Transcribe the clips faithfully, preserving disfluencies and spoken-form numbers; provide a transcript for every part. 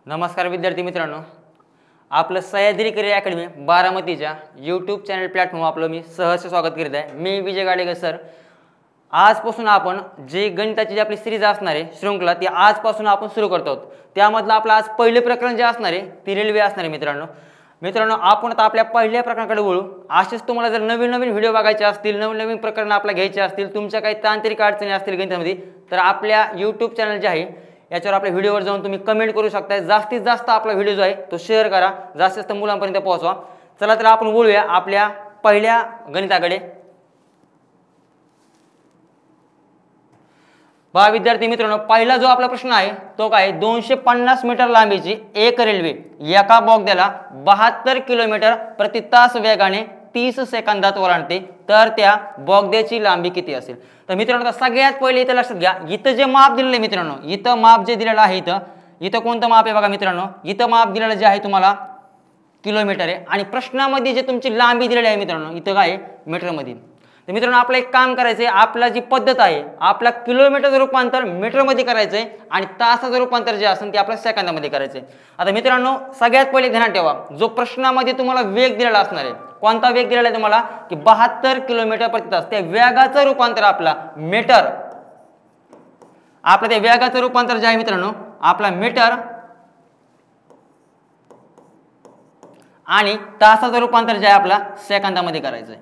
नमस्कार विद्यार्थी मित्रांनो, आपलं सह्याद्री करिअर अकॅडमी बारामतीच्या यूट्यूब चॅनल प्लॅटफॉर्म आपलं मी सहर्ष स्वागत करीत आहे। मी विजय गाडेकर सर। आजपासून आपण जे गणिताची जी आपली सिरीज असणार आहे श्रृंखला ती आजपासून आपण सुरू करतो आहोत। त्यामधलं आपलं आज पहिले प्रकरण जे असणार आहे ती रेल्वे असणार आहे। मित्रांनो मित्रांनो आपण आता आपल्या पहिल्या प्रकरणाकडे वळू। असेच तुम्हाला जर नवीन नवीन व्हिडिओ बघायचे असतील, नवीन नवीन प्रकरण आपल्याला घ्यायचे असतील, तुमच्या काही तांत्रिक अडचणी असतील गणितामध्ये, तर आपल्या यूट्यूब चॅनल जे आहे याच्यावर आपल्या व्हिडिओवर जाऊन तुम्ही कमेंट करू शकता। जास्तीत जास्त आपला व्हिडिओ जो आहे तो शेअर करा, जास्तीत जास्त मुलांपर्यंत पोहोचवा। चला तर आपण बोलूया आपल्या पहिल्या गणिताकडे। बघा विद्यार्थी मित्रांनो, पहिला जो आपला प्रश्न आहे तो काय, दोनशे पन्नास मीटर लांबीची एक रेल्वे एका बोगद्याला बहात्तर किलोमीटर प्रति तास वेगाने तीस सेकंदात ओलांडते, तर त्या बोगद्याची लांबी किती असेल? तर मित्रांनो सगळ्यात पहिले इथं लक्षात घ्या, इथं जे माप दिलेलं आहे मित्रांनो, इथं माप जे दिलेलं आहे इथं इथं कोणतं माप आहे बघा मित्रांनो, इथं माप दिलेलं जे आहे तुम्हाला किलोमीटर आहे आणि प्रश्नामध्ये जे तुमची लांबी दिलेली आहे मित्रांनो इथं काय मीटर मध्ये। तर मित्रांनो आपलं एक काम करायचंय, आपला जी पद्धत आहे आपला किलोमीटरचं रूपांतर मीटर मध्ये करायचंय आणि तासाचं रूपांतर जे असेल ते आपल्या सेकंदामध्ये करायचंय। आता मित्रांनो सगळ्यात पहिले ध्यानात ठेवा, जो प्रश्नामध्ये तुम्हाला वेग दिलेला असणार आहे, कोणता वेग दिलेला आहे तुम्हाला की बहात्तर किलोमीटर प्रति तास, त्या वेगाचं रूपांतर आपला मीटर, आपलं त्या वेगाचं रूपांतर जे आहे मित्रांनो आपला मीटर आणि तासाचं रूपांतर जे आहे आपला सेकंदामध्ये करायचंय।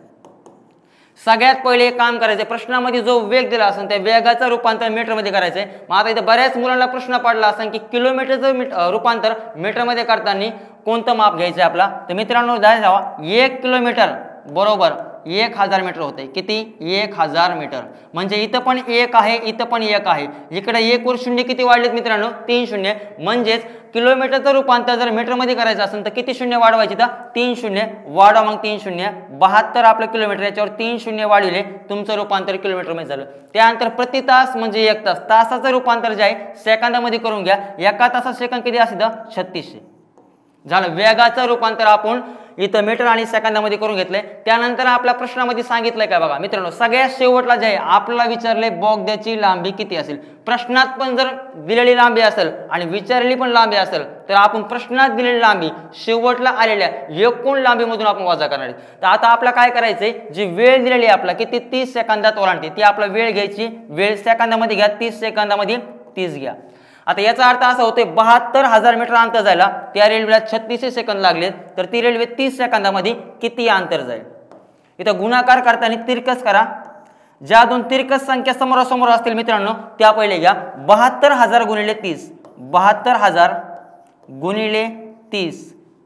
सगळ्यात पहिले काम करायचं, प्रश्नामध्ये जो वेग दिला असेल त्या वेगाचं रूपांतर मीटर मध्ये करायचंय। मग आता इथे बऱ्याच मुलांना प्रश्न पडला असेल की किलोमीटरचं रूपांतर मीटर मध्ये करताना कोणतं माप घ्यायचं आपला? तर मित्रांनो ध्यान ठेवा, एक किलोमीटर बरोबर एक हजार मीटर होते। किती? एक हजार मीटर। म्हणजे इथं पण एक आहे, इथं पण एक आहे, इकडे एक वर शून्य किती वाढलेत मित्रांनो? तीन शून्य। म्हणजेच किलोमीटरचं रूपांतर जर मीटर मध्ये करायचं असेल तर किती शून्य वाढवायची? तर तीन शून्य वाढवा, मग तीन शून्य बहात्तर आपलं किलोमीटर, याच्यावर तीन शून्य वाढविले, तुमचं रूपांतर किलोमीटर मध्ये झालं। त्यानंतर प्रति तास म्हणजे एक तास, तासाचं रूपांतर जे आहे सेकंदामध्ये करून घ्या, एका तासात सेकंद किती असेल? छत्तीसशे झालं। वेगाचं रूपांतर आपण इथं मीटर आणि सेकंदामध्ये करून घेतलंय। त्यानंतर आपल्या प्रश्नामध्ये सांगितलंय काय बघा मित्रांनो, सगळ्यात शेवटला जे आहे आपल्याला विचारले बोगद्याची लांबी किती असेल। प्रश्नात पण जर दिलेली लांबी असेल आणि विचारलेली पण लांबी असेल तर आपण प्रश्नात दिलेली लांबी शेवटला आलेल्या एकूण लांबीमधून आपण वजा करणार आहे। तर आता आपल्याला काय करायचंय, जी वेळ दिलेली आहे आपला किती तीस सेकंदात ओलांडते, ती आपला वेळ घ्यायची, वेळ सेकंदामध्ये घ्या, तीस सेकंदामध्ये तीस घ्या। आता याचा अर्थ असा होतोय बहात्तर हजार मीटर अंतर जायला त्या रेल्वेला छत्तीस सेकंद लागले, तर ती रेल्वे तीस सेकंदामध्ये किती अंतर जाईल? इथं गुणाकार करताना तिरकस करा, ज्या दोन तिरकस संख्या समोरासमोर असतील मित्रांनो त्या पहिले घ्या। बहात्तर हजार गुणिले तीस, बहात्तर हजार गुणिले तीस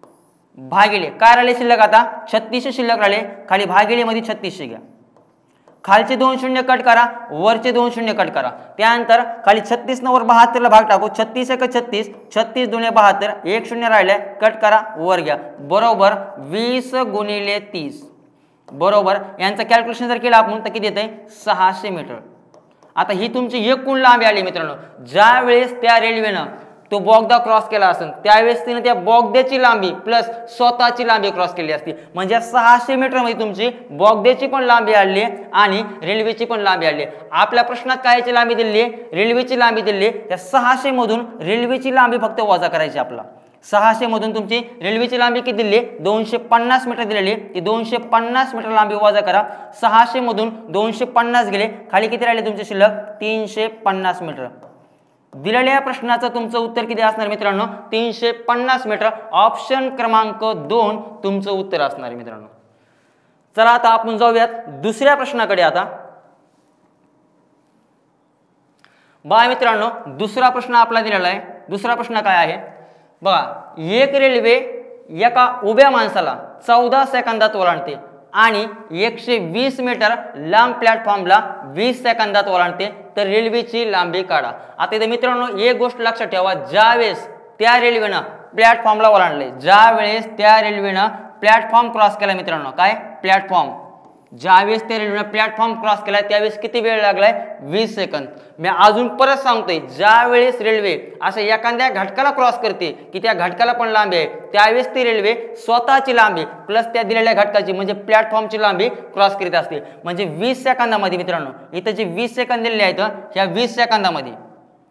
भागिले काय राहिले शिल्लक? आता छत्तीसशे शिल्लक राहिले, खाली भागिले मध्ये छत्तीसशे घ्या, खालचे दोन शून्य कट करा, वरचे दोन शून्य कट करा। त्यानंतर खाली छत्तीस न वर बहात्तर ला भाग टाकू, छत्तीस एक छत्तीस, छत्तीस दुने बहात्तर, एक शून्य राहिले कट करा, वर घ्या, बरोबर वीस गुणिले तीस बरोबर यांचं कॅल्क्युलेशन जर केलं आपण तर किती येते? सहाशे मीटर। आता ही तुमची एकूण लांबी आली मित्रांनो। ज्या वेळेस त्या रेल्वेनं तो बोगदा क्रॉस केला असेल त्यावेळेस तिने त्या बोगद्याची लांबी प्लस स्वतःची लांबी क्रॉस केली असती, म्हणजे सहाशे मीटर मध्ये तुमची बोगद्याची पण लांबी आली आणि रेल्वेची पण लांबी आली। आपल्या प्रश्नात कायची लांबी दिली आहे? रेल्वेची लांबी दिली आहे। त्या सहाशे मधून रेल्वेची लांबी फक्त वजा करायची आपला। सहाशे मधून तुमची रेल्वेची लांबी किती दिली? दोनशे पन्नास मीटर दिलेली आहे, ती दोनशे पन्नास मीटर लांबी वजा करा। सहाशे मधून दोनशे पन्नास गेले, खाली किती राहिले तुमचे शिल्लक? तीनशे पन्नास मीटर। दिलेल्या प्रश्नाचं तुमचं उत्तर किती असणार मित्रांनो? तीनशे पन्नास मीटर। ऑप्शन क्रमांक दोन तुमचं उत्तर असणार आहे मित्रांनो। चला आता आपण जाऊयात दुसऱ्या प्रश्नाकडे। आता बघा मित्रांनो दुसरा प्रश्न आपला दिलेला आहे। दुसरा प्रश्न काय आहे बघा, एक रेल्वे एका उभ्या माणसाला चौदा सेकंदात ओलांडते आणि एकशे वीस मीटर लांब प्लॅटफॉर्मला वीस सेकंदात ओलांडते, तर रेल्वेची लांबी काढा। आता इथे मित्रांनो एक गोष्ट लक्षात ठेवा, ज्या वेळेस त्या रेल्वेनं प्लॅटफॉर्मला ओलांडले, ज्या वेळेस त्या रेल्वेनं प्लॅटफॉर्म क्रॉस केला मित्रांनो, काय प्लॅटफॉर्म, ज्यावेळेस त्या रेल्वेनं प्लॅटफॉर्म क्रॉस केला त्यावेळेस किती वेळ लागलाय? वीस सेकंद। मी अजून परत सांगतोय, ज्या वेळेस रेल्वे असं एखाद्या घटकाला क्रॉस करते की त्या घटकाला पण लांबी आहे त्यावेळेस ती रेल्वे स्वतःची लांबी प्लस त्या दिलेल्या घटकाची म्हणजे प्लॅटफॉर्मची लांबी क्रॉस करीत असते। म्हणजे वीस सेकंदामध्ये मित्रांनो इथं जे वीस सेकंद दिलेले आहेत ह्या वीस सेकंदामध्ये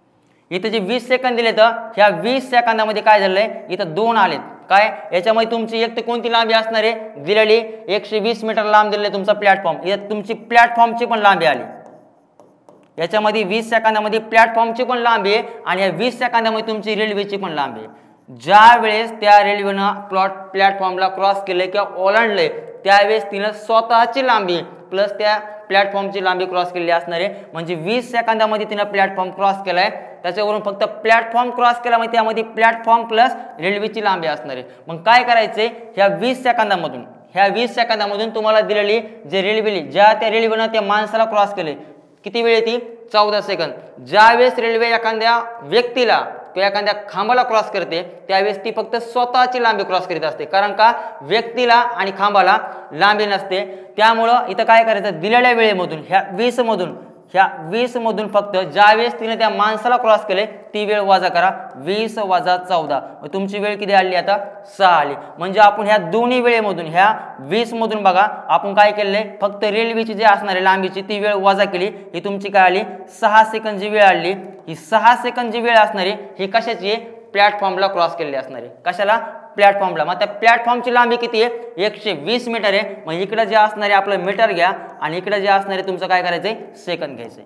इथं जे वीस सेकंद दिले तर ह्या वीस सेकंदामध्ये काय झालंय इथं दोन आलेत काय याच्यामध्ये तुमची एक तर कोणती लांबी असणार आहे दिलेली एकशे वीस मीटर लांब दिलेला तुमचा प्लॅटफॉर्म यात तुमची प्लॅटफॉर्मची पण लांबी आली याच्यामध्ये वीस सेकंदामध्ये प्लॅटफॉर्मची पण लांबी आहे आणि या वीस सेकंदामध्ये तुमची रेल्वेची पण लांबी आहे ज्या वेळेस त्या रेल्वेनं प्लॉट प्लॅटफॉर्मला क्रॉस केले किंवा ओलांडले त्यावेळेस तिनं स्वतःची लांबी प्लस त्या प्लॅटफॉर्मची लांबी क्रॉस केलेली असणार आहे म्हणजे वीस सेकंदामध्ये तिनं प्लॅटफॉर्म क्रॉस केलाय त्याच्यावरून फक्त प्लॅटफॉर्म क्रॉस केला म्हणजे त्यामध्ये प्लॅटफॉर्म प्लस रेल्वेची लांबी असणार आहे मग काय करायचंय ह्या वीस सेकंदामधून ह्या वीस सेकंदामधून तुम्हाला दिलेली जे रेल्वेली ज्या त्या रेल्वेनं त्या माणसाला क्रॉस केले किती वेळ येते चौदा सेकंद ज्यावेळेस रेल्वे एखाद्या व्यक्तीला किंवा एखाद्या खांबाला क्रॉस करते त्यावेळेस ती फक्त स्वतःची लांबी क्रॉस करीत असते कारण का व्यक्तीला आणि खांबाला लांबी नसते त्यामुळं इथं काय करायचं दिलेल्या वेळेमधून ह्या वीस मधून ह्या वीस मधून फक्त ज्यावेळेस तिने त्या माणसाला क्रॉस केले ती वेळ वजा करा वीस वजा चौदा तुमची वेळ किती आली आता सहा आली म्हणजे आपण ह्या दोन्ही वेळेमधून ह्या वीस मधून बघा आपण काय केले फक्त रेल्वेची जी असणारी लांबीची ती वेळ वजा केली ही तुमची काय आली सहा सेकंद जी वेळ आली ही सहा सेकंद जी वेळ असणारी ही कशाची आहे प्लॅटफॉर्मला क्रॉस केलेली असणारी कशाला प्लॅटफॉर्मला मग त्या प्लॅटफॉर्मची लांबी किती आहे एकशे वीस मीटर आहे मग इकडं जे असणारे आपलं मीटर घ्या आणि इकडे जे असणारे तुमचं काय करायचंय सेकंद घ्यायचंय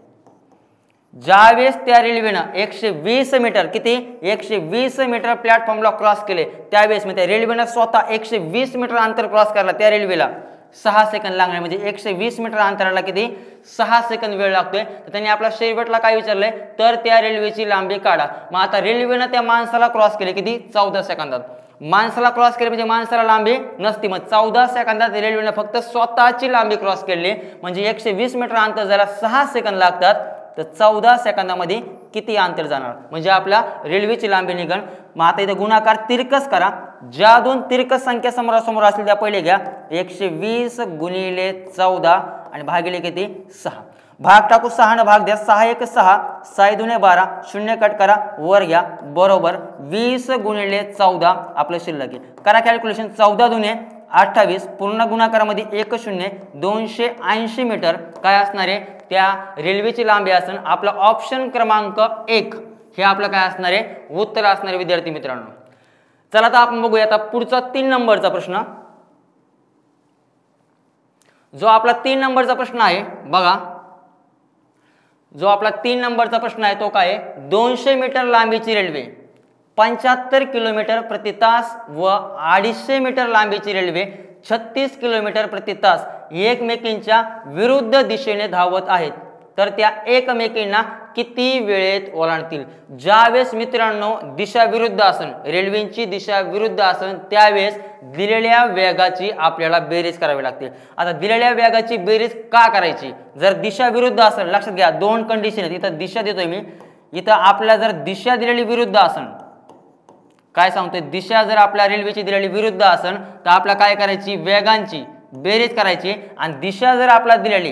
ज्यावेळेस त्या रेल्वेनं एकशे वीस मीटर किती एकशे वीस मीटर प्लॅटफॉर्मला क्रॉस केले त्यावेळेस मग त्या रेल्वेनं स्वतः एकशे वीस मीटर अंतर क्रॉस करला त्या रेल्वेला सहा सेकंद लागणार म्हणजे एकशे वीस मीटर अंतराला किती सहा सेकंद वेळ लागतोय तर त्यांनी आपला शेवटला काय विचारलंय तर त्या रेल्वेची लांबी काढा मग आता रेल्वेनं त्या माणसाला क्रॉस केले किती चौदा सेकंदात माणसाला क्रॉस केले म्हणजे माणसाला लांबी नसती मग चौदा सेकंदात रेल्वेनं फक्त स्वतःची लांबी क्रॉस केली म्हणजे एकशे वीस मीटर अंतर जायला सहा सेकंद लागतात तर चौदा सेकंदामध्ये किती अंतर जाणार म्हणजे आपल्या रेल्वेची लांबी निघण मग आता इथे गुणाकार तिरकस करा ज्या दोन तिरकस संख्या समोरासमोर असतील त्या पहिले घ्या एकशे वीस गुणिले चौदा आणि भागिले किती सहा भाग टाकू सहा न भाग द्या सहा एक सहा साई दुने बारा शून्य कट करा वर घ्या बरोबर वीस गुणिले चौदा आपलं शिल्लक आहे करा कॅल्क्युलेशन चौदा दुने अठ्ठावीस पूर्ण गुणाकारामध्ये एक शून्य दोनशे ऐंशी मीटर काय असणार आहे त्या रेल्वेची लांबी असेल आपला ऑप्शन क्रमांक एक हे आपलं काय असणार आहे उत्तर असणारे विद्यार्थी मित्रांनो चला आता आपण बघूया आता पुढचा तीन नंबरचा प्रश्न जो आपला तीन नंबरचा प्रश्न आहे बघा जो आपला तीन नंबरचा प्रश्न आहे तो काय दोनशे मीटर लांबीची रेल्वे पंच्याहत्तर किलोमीटर प्रति तास व अडीचशे मीटर लांबीची रेल्वे छत्तीस किलोमीटर प्रति तास एकमेकींच्या विरुद्ध दिशेने धावत आहेत तर त्या एकमेकींना किती वेळेत ओलांडतील ज्यावेळेस मित्रांनो दिशा विरुद्ध असेल रेल्वेची दिशा विरुद्ध असेल त्यावेळेस दिलेल्या वेगाची आपल्याला बेरीज करावी लागते आता दिलेल्या वेगाची बेरीज का करायची जर दिशा विरुद्ध असेल लक्षात घ्या दोन कंडिशन आहेत इथं दिशा देतोय मी इथं आपल्याला जर दिशा दिलेली विरुद्ध असेल काय सांगतोय दिशा जर आपल्या रेल्वेची दिलेली विरुद्ध असेल तर आपल्या काय करायची वेगांची बेरीज करायची आणि दिशा जर आपला दिलेली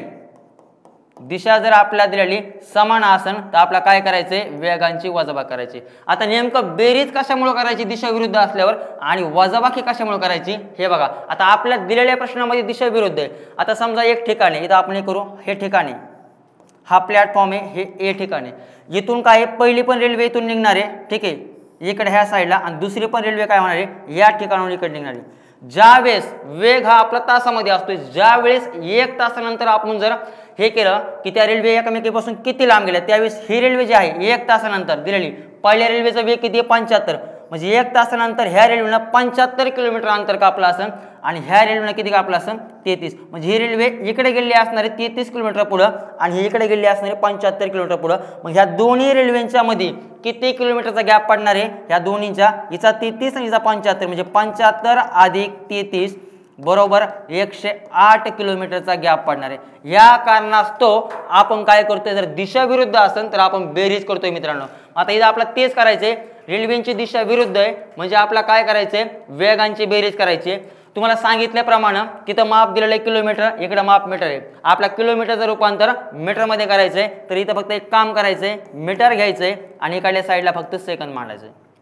दिशा जर आपल्याला दिलेली समान असेल तर आपला काय करायचंय वेगांची वजाबाकी करायची आता नेमकं बेरीज कशामुळे करायची दिशा विरुद्ध असल्यावर आणि वजाबाकी कशामुळे करायची हे बघा आता आपल्या दिलेल्या प्रश्नामध्ये दिशा विरुद्ध आहे आता समजा एक ठिकाणी इथं आपण हे करू हे ठिकाणी हा प्लॅटफॉर्म आहे हे ए ठिकाणी इथून काय पहिली पण रेल्वे इथून निघणार आहे ठीक आहे इकडे ह्या साईडला आणि दुसरी पण रेल्वे काय होणार आहे या ठिकाणाहून इकडे निघणार आहे ज्यावेळेस वेग हा आपला तासामध्ये असतो ज्यावेळेस एक तासानंतर आपण जर हे केलं की त्या रेल्वे एकमेकीपासून किती लांब गेल्या त्यावेळेस ही रेल्वे जी आहे एक तासानंतर दिलेली पहिल्या रेल्वेचा वेग किती आहे पंच्याहत्तर म्हणजे एक तासानंतर ह्या रेल्वेनं पंच्याहत्तर किलोमीटर अंतर कापलं असेल आणि ह्या रेल्वेनं किती कापलं असेल तेहतीस म्हणजे ही रेल्वे इकडे गेलेली असणारे तेहतीस किलोमीटर पुढं आणि ही इकडे गेलेली असणारे पंच्याहत्तर किलोमीटर पुढं मग ह्या दोन्ही रेल्वेच्या मध्ये किती किलोमीटरचा गॅप पडणार आहे ह्या दोन्हीचा हिचा तेहतीस आणि हिचा पंच्याहत्तर म्हणजे पंच्याहत्तर अधिक तेहतीस बरोबर एकशे आठ किलोमीटरचा गॅप पडणार आहे या कारणास्तव आपण काय करतोय जर दिशा विरुद्ध असेल तर आपण बेरीज करतोय मित्रांनो आता इथं आपल्याला तेच करायचंय रेल्वेची दिशा विरुद्ध आहे म्हणजे आपला काय करायचंय वेगांची बेरीज करायची तुम्हाला सांगितल्याप्रमाणे तिथं माप दिलेलं आहे किलोमीटर इकडे माप मीटर आहे आपल्या किलोमीटरचं रूपांतर मीटरमध्ये करायचंय तर इथं फक्त एक काम करायचंय मीटर घ्यायचंय आणि इकडल्या साईडला फक्त सेकंद मांडायचंय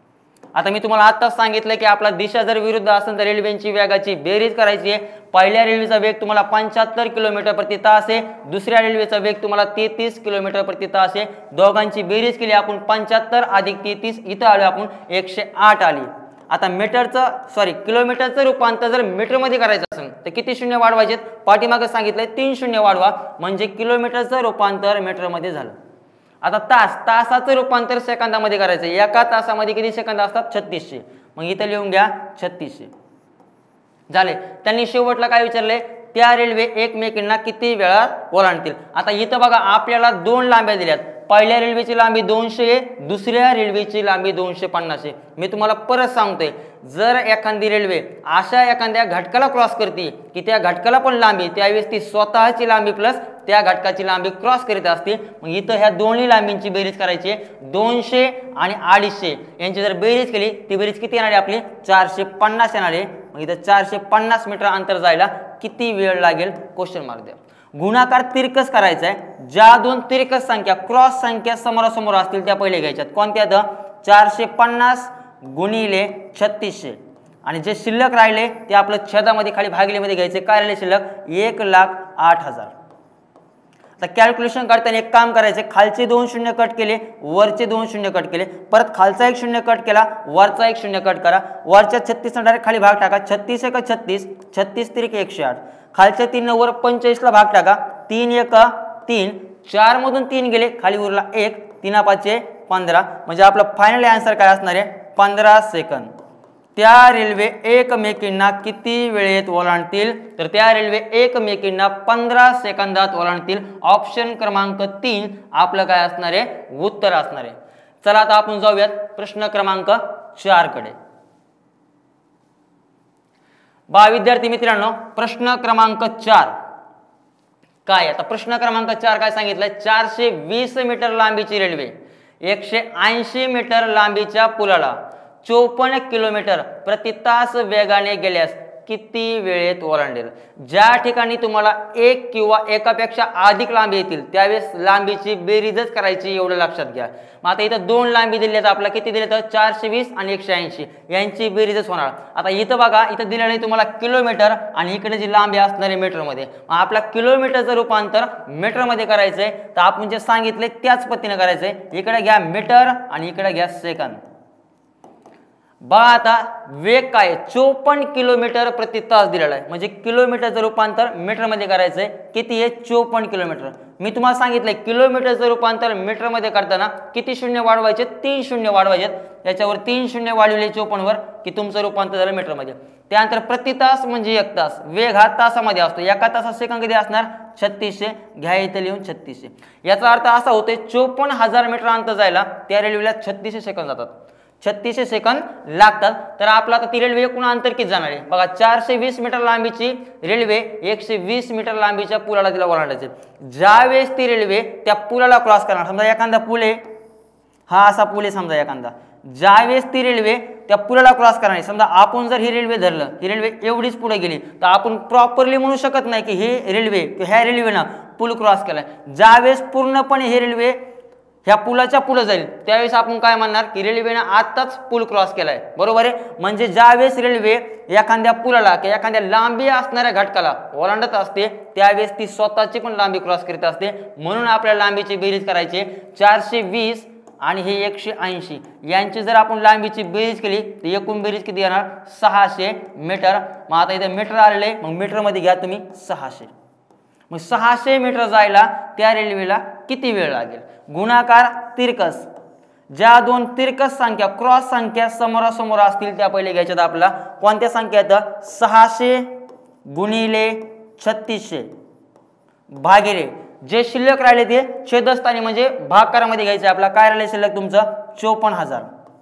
आता मी तुम्हाला आत्ताच सांगितलं की आपला दिशा जर विरुद्ध असेल तर रेल्वेची वेगाची बेरीज करायची आहे. पहिल्या रेल्वेचा वेग तुम्हाला पंच्याहत्तर किलोमीटर प्रति तास आहे, दुसऱ्या रेल्वेचा वेग तुम्हाला तेहतीस किलोमीटर प्रति तास आहे. दोघांची बेरीज केली आपण पंच्याहत्तर अधिक तेहतीस, इथं आलो आपण एकशे आठ आली. आता मीटरचं सॉरी किलोमीटरचं रूपांतर जर मीटरमध्ये करायचं असेल तर किती शून्य वाढवायचे? पाठीमागे सांगितलंय तीन शून्य वाढवा म्हणजे किलोमीटरचं रूपांतर मीटरमध्ये झालं. आता तास तासाचं रूपांतर सेकंदामध्ये करायचं. एका तासामध्ये किती सेकंद असतात? छत्तीसशे. मग इथं लिहून घ्या छत्तीसशे. झाले. त्यांनी शेवटला काय विचारले? त्या रेल्वे एकमेकींना किती वेळा ओलांडतील. आता इथं बघा आपल्याला दोन लांब्या दिल्यात. पहिल्या रेल्वेची लांबी दोनशे आहे, दुसऱ्या रेल्वेची लांबी दोनशे पन्नास आहे. मी तुम्हाला परत सांगतोय, जर एखादी रेल्वे अशा एखाद्या घटकाला क्रॉस करते की त्या घटकाला पण लांबी, त्यावेळेस ती स्वतःची लांबी प्लस त्या घटकाची लांबी क्रॉस करीत असते. मग इथं ह्या दोन्ही लांबींची बेरीज करायची आहे. दोनशे आणि अडीचशे यांची जर बेरीज केली ती बेरीज किती येणार आहे आपली? चारशे पन्नास येणार आहे. मग इथं चारशे पन्नास मीटर अंतर जायला किती वेळ लागेल? क्वेश्चन मार्क द्या. गुणाकार तिरकस करायचा आहे. ज्या दोन तिरकस संख्या क्रॉस संख्या समोरासमोर असतील त्या पहिले घ्यायच्यात. कोणत्या? तर चारशे पन्नास गुणिले छत्तीसशे आणि जे शिल्लक राहिले ते आपलं छेदामध्ये खाली भागिलेमध्ये घ्यायचे. काय राहिले शिल्लक? एक लाख आठ हजार. आता कॅल्क्युलेशन करताना एक काम करायचे, खालचे दोन शून्य कट केले, वरचे दोन शून्य कट केले, परत खालचा एक शून्य कट केला, वरचा एक शून्य कट करा. वरच्या छत्तीस डायरेक्ट खाली भाग टाका. छत्तीस एक छत्तीस, छत्तीस तिरिक एकशे आठ. खालच्या तीन वर पंचेचाळीसला भाग टाका. तीन एक तीन, चार मधून तीन गेले, खाली उरला एक. तीन पाचशे पंधरा. म्हणजे आपला फायनल आन्सर काय असणार आहे? पंधरा सेकंद. त्या रेल्वे एकमेकींना किती वेळेत ओलांडतील? तर त्या रेल्वे एकमेकींना पंधरा सेकंदात ओलांडतील. ऑप्शन क्रमांक तीन आपलं काय असणार आहे? उत्तर असणार आहे. चला आता आपण जाऊयात प्रश्न क्रमांक चार कडे. बा विद्यार्थी मित्रांनो, प्रश्न क्रमांक चार काय? आता प्रश्न क्रमांक चार काय सांगितलंय? चारशे वीस मीटर लांबीची रेल्वे एकशे ऐंशी मीटर लांबीच्या पुलाला चोपन्न किलोमीटर प्रति तास वेगाने गेल्यास किती वेळेत ओलांडेल? ज्या ठिकाणी तुम्हाला एक किंवा एकापेक्षा अधिक लांबी येतील त्यावेळेस लांबीची बेरीजच करायची, एवढं लक्षात घ्या. मग आता इथं दोन लांबी दिल्यात, आपला किती दिले? तर चारशे वीस आणि एकशे ऐंशी यांची बेरीजच होणार. आता इथं बघा, इथं दिलेलं आहे तुम्हाला किलोमीटर आणि इकडे जी लांबी असणार आहे मीटरमध्ये. मग आपला किलोमीटरचं रूपांतर मीटरमध्ये करायचंय तर आपण जे सांगितले त्याच पद्धतीने करायचंय. इकडे घ्या मीटर आणि इकडे घ्या सेकंद. बा आता वेग काय? चोपन्न किलोमीटर प्रति तास दिलेला आहे. म्हणजे किलोमीटरचं रूपांतर मीटरमध्ये करायचंय. किती आहे? चोपन्न किलोमीटर. मी तुम्हाला सांगितलंय किलोमीटरचं रूपांतर मीटरमध्ये करताना किती शून्य वाढवायचे? तीन शून्य वाढवायचे. त्याच्यावर तीन शून्य वाढवले चोपन्न वर की तुमचं रूपांतर झालं मीटरमध्ये. त्यानंतर प्रति तास म्हणजे एक तास. वेग हा तासामध्ये असतो. एका तासात सेकंद किती असणार? छत्तीसशे. घ्या इथे लिहून छत्तीसशे. याचा अर्थ असा होतोय चोपन्न हजार मीटर अंतर जायला त्या रेल्वेला छत्तीसशे सेकंद जातात. छत्तीसशे सेकंद लागतात. तर आपला आता ती रेल्वे एकूण अंतर किती जाणार आहे बघा? चारशे वीस मीटर लांबीची रेल्वे एकशे वीस मीटर लांबीच्या पुलाला तिला ओलांडायचे. ज्यावेळेस ती रेल्वे त्या पुलाला क्रॉस करणार, समजा एखादा पूल आहे, हा असा पूल आहे समजा एखादा, ज्यावेळेस ती रेल्वे त्या पुलाला क्रॉस करणार, समजा आपण जर ही रेल्वे धरलं, ही रेल्वे एवढीच पुढे गेली तर आपण प्रॉपरली म्हणू शकत नाही की ही रेल्वे ह्या रेल्वेनं पूल क्रॉस केलाय. ज्यावेळेस पूर्णपणे ही रेल्वे ह्या पुलाच्या पुढे जाईल त्यावेळेस आपण काय म्हणणार की रेल्वेने आताच पूल क्रॉस केलाय. बरोबर आहे. म्हणजे ज्यावेळेस रेल्वे एखाद्या पुलाला किंवा एखाद्या लांबी असणाऱ्या घटकाला ओलांडत असते त्यावेळेस ती स्वतःची पण लांबी क्रॉस करीत असते. म्हणून आपल्याला लांबीची बेरीज करायची. चारशे वीस आणि हे एकशे ऐंशी यांची जर आपण लांबीची बेरीज केली तर एकूण बेरीज किती येणार? सहाशे मीटर. मग आता इथे मीटर आलेले, मग मीटरमध्ये घ्या तुम्ही सहाशे. मग सहाशे मीटर जायला त्या रेल्वेला किती वेळ लागेल? गुणाकार तिरकस. ज्या दोन तिरकस संख्या क्रॉस संख्या समोरासमोर असतील त्या पहिले घ्यायच्यात. आपला कोणत्या संख्या आहेत? सहाशे गुणिले छत्तीसशे भागिले जे शिल्लक राहिले ते छेदस्थानी म्हणजे भागाकारामध्ये घ्यायचे. आपला काय राहिले शिल्लक तुमचं? चोपन्न हजार.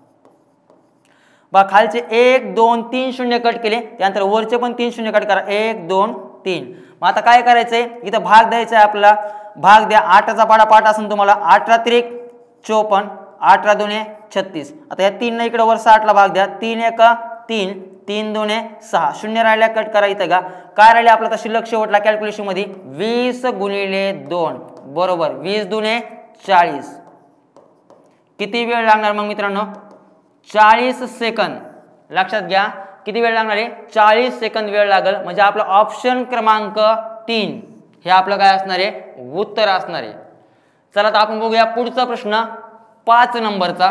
बा खालचे एक दोन तीन शून्य कट केले, त्यानंतर वरचे पण तीन शून्य कट करा. एक दोन तीन. मग आता काय करायचंय? इथं भाग द्यायचा आहे आपला. भाग द्या. आठाचा पाडा पाठ असेल तुम्हाला. अठरा त्रिक चोपन्न, अठरा दोने छत्तीस. आता या तीन इकडे वर साठला भाग द्या. तीन एक तीन, तीन दोने सहा. शून्य राहिल्या कट करा इथं का. काय राहिले आपला शिल्लक शेवटला कॅल्क्युलेशन मध्ये? वीस गुणिले दोन बरोबर वीस दुने चाळीस. किती वेळ लागणार मग मित्रांनो? चाळीस सेकंद. लक्षात घ्या किती वेळ लागणार आहे, चाळीस सेकंद वेळ लागेल. म्हणजे आपला ऑप्शन क्रमांक तीन हे आपलं काय असणार आहे, उत्तर असणार आहे. चला आता आपण बघूया पुढचा प्रश्न पाच नंबरचा.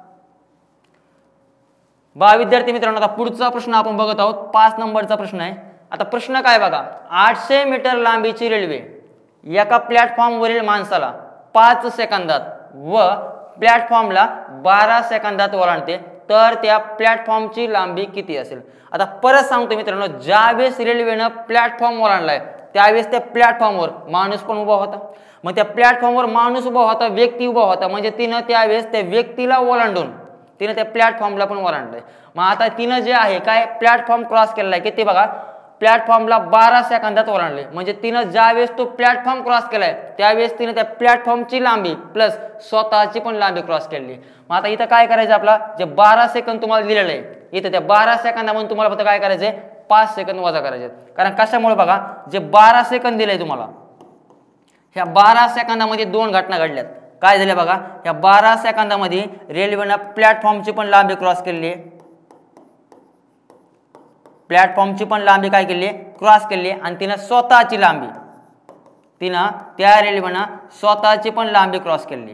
बा विद्यार्थी मित्रांनो आता पुढचा प्रश्न आपण बघत आहोत, पाच नंबरचा प्रश्न आहे. आता प्रश्न काय बघा, आठशे मीटर लांबीची रेल्वे एका प्लॅटफॉर्मवरील माणसाला पाच सेकंदात व प्लॅटफॉर्मला बारा सेकंदात ओलांडते, तर त्या प्लॅटफॉर्मची लांबी किती असेल. आता परत सांगतो मित्रांनो, ज्यावेळेस रेल्वेनं प्लॅटफॉर्म ओलांडलाय त्यावेळेस त्या प्लॅटफॉर्मवर माणूस पण उभा होता. मग त्या प्लॅटफॉर्मवर माणूस उभा होता, व्यक्ती उभा होता, म्हणजे तिनं त्यावेळेस त्या व्यक्तीला ओलांडून तिने त्या प्लॅटफॉर्मला पण ओलांडलंय. मग आता तिनं जे आहे काय प्लॅटफॉर्म क्रॉस केलेला आहे, किती बघा प्लॅटफॉर्मला बारा सेकंदात ओलांडले. म्हणजे तिनं ज्यावेळेस तो प्लॅटफॉर्म क्रॉस केलाय त्यावेळेस तिने त्या प्लॅटफॉर्मची लांबी प्लस स्वतःची पण लांबी क्रॉस केली. मग आता इथं काय करायचं, आपला जे बारा सेकंद तुम्हाला दिलेलं आहे इथं त्या बारा सेकंदामधून तुम्हाला फक्त काय करायचंय, पाच सेकंद वजा करायचे. कारण कशामुळे बघा, जे बारा सेकंद दिले तुम्हाला, ह्या बारा सेकंदामध्ये दोन घटना घडल्यात. काय झाले बघा, या बारा सेकंदामध्ये रेल्वेनं प्लॅटफॉर्मची पण लांबी क्रॉस केली आहे, प्लॅटफॉर्मची पण लांबी काय केली, क्रॉस केली, आणि तिनं स्वतःची लांबी तिनं त्या रेल्वेनं स्वतःची पण लांबी क्रॉस केली.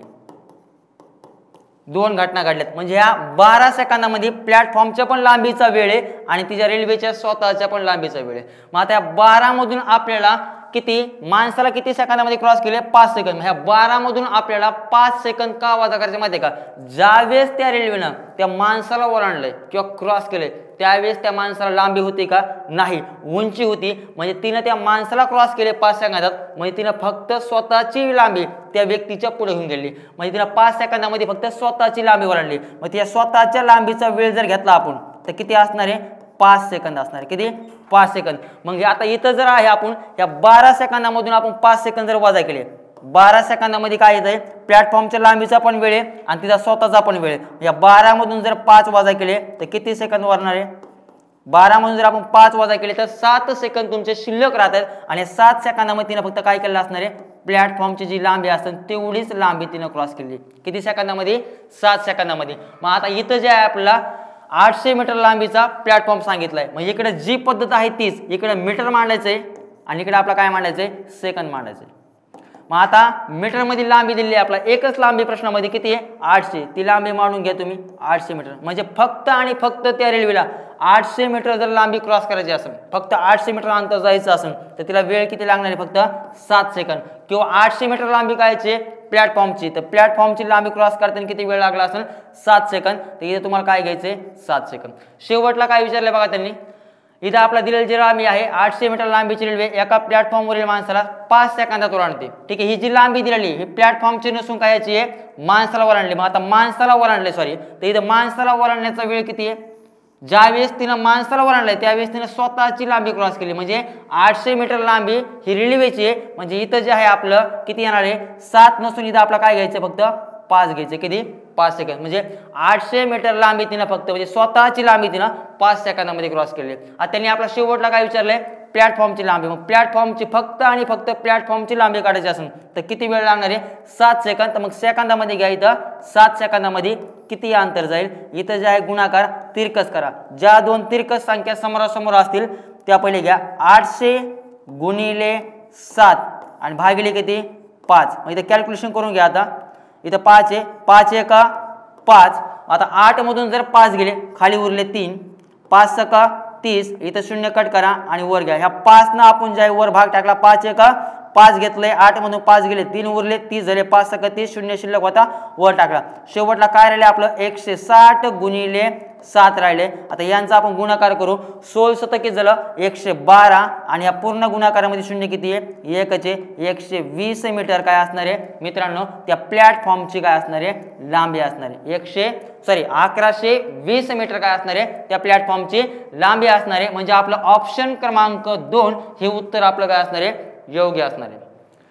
दोन घटना घडल्यात. म्हणजे ह्या बारा सेकंदामध्ये प्लॅटफॉर्मच्या पण लांबीचा वेळ आहे आणि तिच्या रेल्वेच्या स्वतःच्या पण लांबीचा वेळ आहे. मग आता या बारा मधून आपल्याला किती, माणसाला किती सेकंदामध्ये क्रॉस केले, पाच सेकंद. ह्या बारा मधून आपल्याला पाच सेकंद का वजा करायचे माहिती आहे का, ज्यावेळेस त्या रेल्वेनं त्या माणसाला ओलांडलंय किंवा क्रॉस केलंय त्यावेळेस त्या माणसाला लांबी होती का, नाही, उंची होती. म्हणजे तिनं त्या माणसाला क्रॉस केले पाच सेकंदात, म्हणजे तिनं फक्त स्वतःची लांबी त्या व्यक्तीच्या पुढे घेऊन गेली. म्हणजे तिनं पाच सेकंदामध्ये फक्त स्वतःची लांबी ओलांडली. मग त्या स्वतःच्या लांबीचा वेळ जर घेतला आपण तर किती असणार आहे, पाच सेकंद असणार आहे. किती, पाच सेकंद. मग आता इथं जर आहे आपण या बारा सेकंदामधून आपण पाच सेकंद जर वजा केले, बारा सेकंदामध्ये काय येत आहे, प्लॅटफॉर्मच्या लांबीचा पण वेळ आहे आणि तिचा स्वतःचा पण वेळ आहे. या बारा मधून जर पाच वजा केले तर किती सेकंद वाढणार आहे, बारा मधून जर आपण पाच वजा केले तर सात सेकंद तुमचे शिल्लक राहतात. आणि सात सेकंदामध्ये तिनं फक्त काय केलं असणार आहे, प्लॅटफॉर्मची जी लांबी असते तेवढीच लांबी तिनं क्रॉस केली. किती सेकंदामध्ये, सात सेकंदामध्ये. मग आता इथं जे आहे आपला आठशे मीटर लांबीचा प्लॅटफॉर्म सांगितलाय. म्हणजे इकडे जी पद्धत आहे तीच, इकडे मीटर मांडायचंय आणि इकडे आपला काय मांडायचंय, सेकंद मांडायचंय. मग आता मीटर मध्ये लांबी दिली आहे, आपला एकच लांबी प्रश्नामध्ये किती आहे, आठशे. ती लांबी मांडून घ्या तुम्ही, आठशे मीटर. म्हणजे फक्त आणि फक्त त्या रेल्वेला आठशे मीटर जर लांबी क्रॉस करायची असेल, फक्त आठशे मीटर अंतर जायचं असेल तर तिला वेळ किती लागणार आहे, फक्त सात सेकंद. किंवा आठशे मीटर लांबी कायची, प्लॅटफॉर्मची, तर प्लॅटफॉर्मची लांबी क्रॉस करताना किती वेळ लागला असेल, सात सेकंद. तर इथे तुम्हाला काय घ्यायचंय, सात सेकंद. शेवटला काय विचारलंय बघा त्यांनी, इथं आपला दिलेली जी लांबी आहे आठशे मीटर लांबीची रेल्वे एका प्लॅटफॉर्मवरील माणसाला पाच सेकंदात ओलांडते. ठीक आहे, ही जी लांबी दिलेली ही प्लॅटफॉर्मची नसून काय याची आहे, माणसाला ओलांडली. मग आता माणसाला ओलांडले सॉरी तर इथं माणसाला ओलांडण्याचा वेळ किती आहे, ज्यावेळेस तिनं माणसाला ओलांडलंय त्यावेळेस तिनं स्वतःची लांबी क्रॉस केली. म्हणजे आठशे मीटर लांबी ही रेल्वेची आहे. म्हणजे इथं जे आहे आपलं किती येणार आहे, सात नसून इथं आपला काय घ्यायचं, फक्त पाच घ्यायचे. किती, पाच सेकंद. म्हणजे आठशे मीटर लांबी तिनं फक्त म्हणजे स्वतःची लांबी तिनं पाच सेकंदामध्ये क्रॉस केली. आता त्यांनी आपला शेवटला काय विचारलंय, प्लॅटफॉर्मची लांबी. मग प्लॅटफॉर्मची फक्त आणि फक्त प्लॅटफॉर्मची लांबी काढायची असेल तर किती वेळ लागणार आहे, सात सेकंद. तर मग सेकंदामध्ये घ्या, इथं सात सेकंदामध्ये किती अंतर जाईल, इथं जे आहे गुणाकार तिरकस करा. ज्या दोन तिरकस संख्या समोरासमोर असतील त्या पहिले घ्या, आठशे गुणिले सात आणि भागिले किती, पाच. मग इथं कॅल्क्युलेशन करून घ्या. आता इथं पाच आहे, पाच एका पाच. आता आठ मधून जर पाच गेले खाली उरले तीन, पाच सका तीस, इथं शून्य कट करा आणि वर घ्या. ह्या पाच ना आपण ज्या वर भाग टाकला, पाच एका पाच घेतलंय, आठ मधून पाच गेले, तीन उरले, तीस झाले, पाच सका तीस, शून्य शिल्लक होता, वर टाकला. शेवटला काय राहिले आपलं, एकशे साठ गुणिले सात राहिले. आता यांचा आपण गुणाकार करू, सोळ शतकी झालं एकशे बारा आणि या पूर्ण गुणाकारामध्ये शून्य किती आहे, एकच आहे. एकशे वीस मीटर काय असणार आहे मित्रांनो, त्या प्लॅटफॉर्मची काय असणार आहे, लांबी असणार आहे. एकशे सॉरी अकराशे वीस मीटर काय असणार आहे, त्या प्लॅटफॉर्मची लांबी असणार आहे. म्हणजे आपलं ऑप्शन क्रमांक दोन हे उत्तर आपलं काय असणार आहे, योग्य असणार आहे.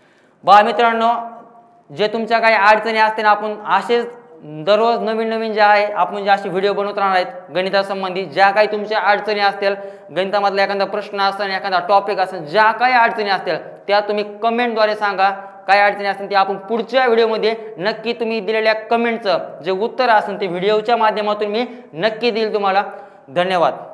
बा मित्रांनो, जे तुमच्या काही अडचणी असतील आपण असेच दररोज नवीन नवीन जे आहे आपण जे असे व्हिडिओ बनवत राहणार आहेत गणितासंबंधी. ज्या काही तुमच्या अडचणी असतील, गणितामधला एखादा प्रश्न असेल, एखादा टॉपिक असेल, ज्या काही अडचणी असतील त्या तुम्ही कमेंटद्वारे सांगा. काय अडचणी असतील ते आपण पुढच्या व्हिडिओमध्ये नक्की तुम्ही दिलेल्या कमेंटचं जे उत्तर असेल ते व्हिडिओच्या माध्यमातून मी नक्की देईल तुम्हाला. धन्यवाद.